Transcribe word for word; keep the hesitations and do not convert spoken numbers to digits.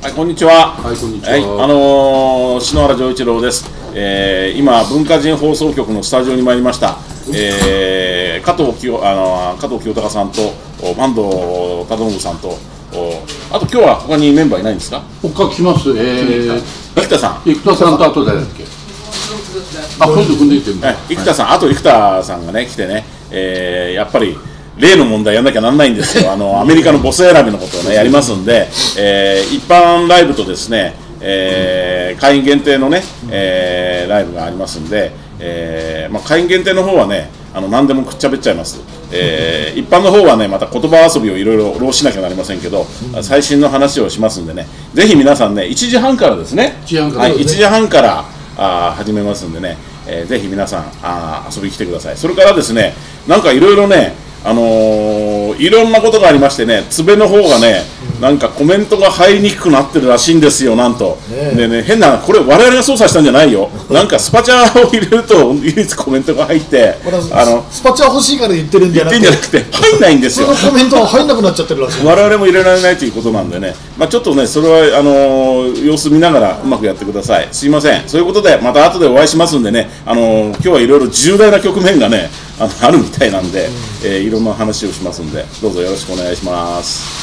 はい、こんにちは。 はい、こんにちは。 はい、あのー、篠原丈一郎です。えー、今文化人放送局のスタジオに参りました。えー、加藤清あのー、加藤清隆さんと坂東忠信さんと、あと今日は他にメンバーいないんですか？ 他来ます。えー、 生田さん。 生田さんと後誰だっけ？あ、今度組んでいってるんだ。 生田さん、あと生田さんがね来てね、えー、やっぱり。例の問題やんなきゃなんないんですよ。あのアメリカのボス選びのことをねやりますんで、えー、一般ライブとですね、えー、会員限定のね、えー、ライブがありますんで、えーまあ、会員限定の方はねあの何でもくっちゃべっちゃいます。えー、一般の方はねまた言葉遊びをいろいろ浪しなきゃなりませんけど、最新の話をしますんでね、ぜひ皆さんねいちじはんからですね、はい、いちじはんからあ始めますんでね、えー、ぜひ皆さんあ遊びに来てください。それからですね、なんかいろいろねあのー、いろんなことがありましてね、つべの方がね、うん、なんかコメントが入りにくくなってるらしいんですよ、なんと。ねでね、変な、これ、我々が操作したんじゃないよ、なんかスパチャを入れると、唯一コメントが入って、 あのスパチャ欲しいから言ってるんじゃなくて、 言ってんじゃなくて入んないんですよ、 そのコメントが入んなくなっちゃってるらしい。 我々も入れられないということなんでね、まあ、ちょっとね、それはあのー、様子見ながらうまくやってください。すいません、そういうことで、また後でお会いしますんでね、あのー、今日はいろいろ重大な局面がね、あのあるみたいなんで、うん、えー、いろんな話をしますんで、どうぞよろしくお願いします。